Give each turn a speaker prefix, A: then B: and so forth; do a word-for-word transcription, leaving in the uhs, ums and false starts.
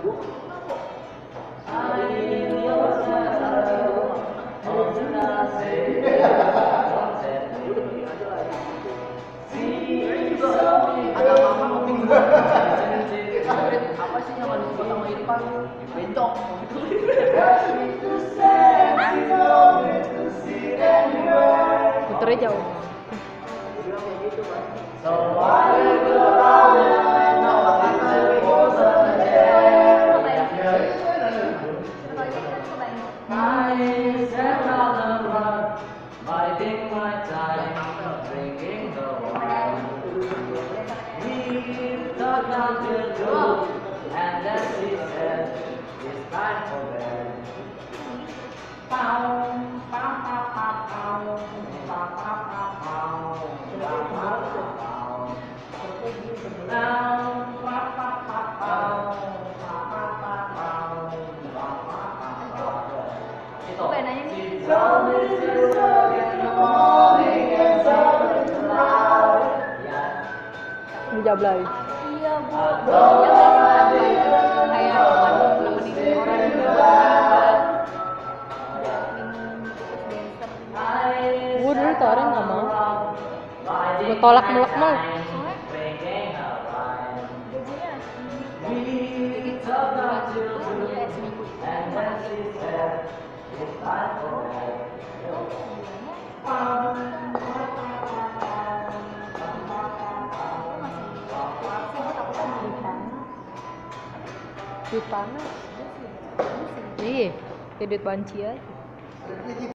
A: Apa sih yang ada suka sama Irfan? Bencong.
B: Puternya jauh.
C: And then she said, it's time for bed. Pow, pow, pow, pow, pow, pow, pow, pow, pow, pow, pow, pow. Now, pow, pow, pow, pow, pow, pow, pow, pow, pow, pow, pow. Itu. She told me to look in the morning and something to loud.
B: Ini jablay.
D: Iya bu, dia kayak kayak nemenin orang
B: Gue dulu tuh orang nggak mau. Gue tolak melek melek. Duit panas. Iya, kayak duit banci aja.